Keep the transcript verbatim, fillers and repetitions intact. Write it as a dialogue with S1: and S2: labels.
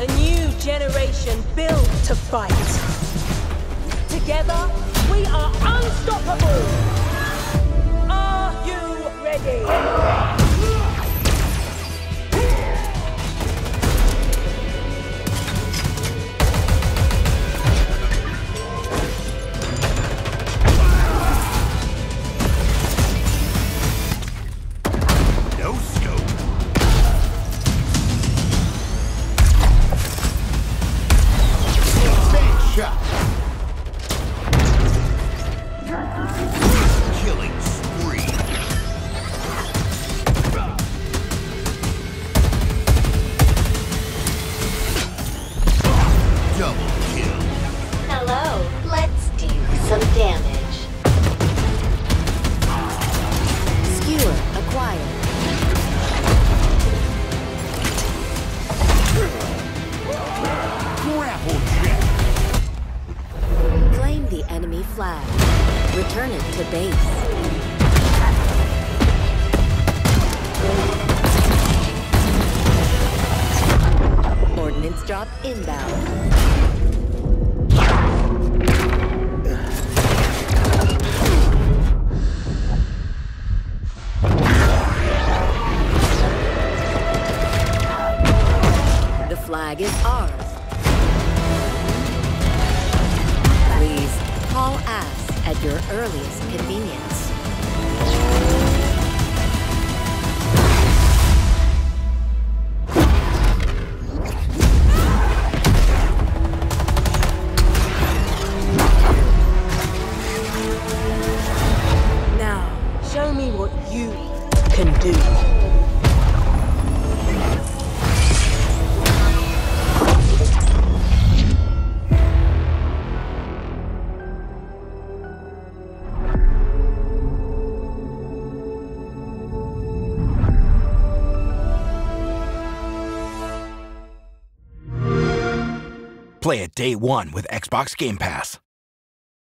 S1: A new generation built to fight. Together, we are unstoppable. Are you ready?
S2: Killing spree. Double kill.
S3: Hello, let's do some damage. Skewer acquired.
S2: Grapple check.
S3: Claim the enemy flag. Return it to base. Ordnance drop inbound. The flag is ours. Please haul ass at your earliest convenience.
S1: Now, show me what you can do.
S4: Play it day one with Xbox Game Pass.